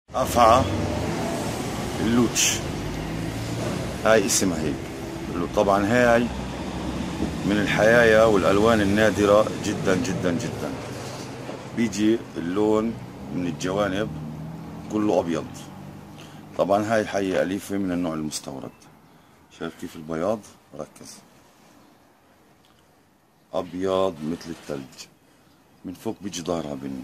أفعى اللوتش، هاي اسمها هيك. طبعا هاي من الحيايا والألوان النادرة جدا جدا جدا. بيجي اللون من الجوانب كله أبيض. طبعا هاي حية أليفة من النوع المستورد. شايف كيف البياض؟ ركز، أبيض مثل الثلج، من فوق بيجي ظاهرها بني.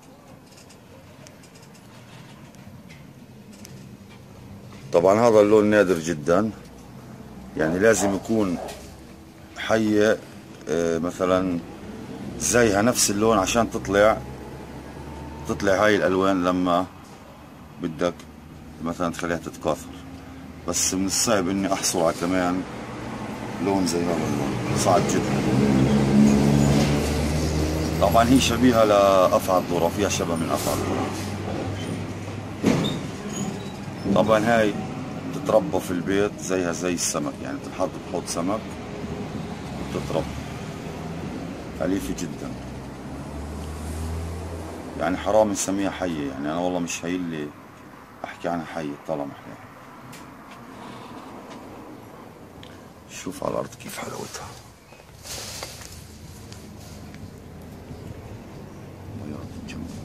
طبعا هذا اللون نادر جدا، يعني لازم يكون حية مثلا زيها نفس اللون عشان تطلع هاي الألوان لما بدك مثلا تخليها تتكاثر. بس من الصعب اني احصل على كمان لون زي هذا اللون، صعب جدا. طبعا هي شبيهة لأفعى الذرة، فيها شبه من أفعى الذرة. طبعا هاي تتربى في البيت زيها زي السمك، يعني تنحط بحوض سمك وتتربى، أليفة جدا. يعني حرام نسميها حية، يعني أنا والله مش هي اللي أحكي عنها حية طالما إحنا. شوف على الأرض كيف حلاوتها، بياض جميل.